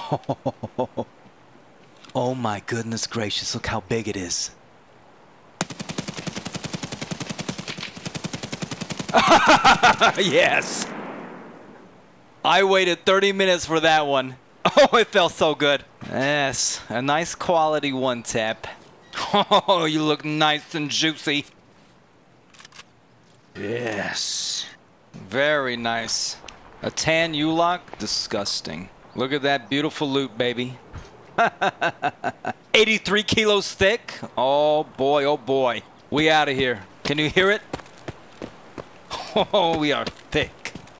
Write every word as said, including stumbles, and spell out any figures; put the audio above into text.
Oh my goodness gracious, look how big it is. Yes! I waited thirty minutes for that one. Oh, it felt so good. Yes, a nice quality one tap. Oh, you look nice and juicy. Yes. Very nice. A tan U-lock? Disgusting. Look at that beautiful loot, baby. eighty-three kilos thick. Oh boy, oh boy. We out of here. Can you hear it? Oh, we are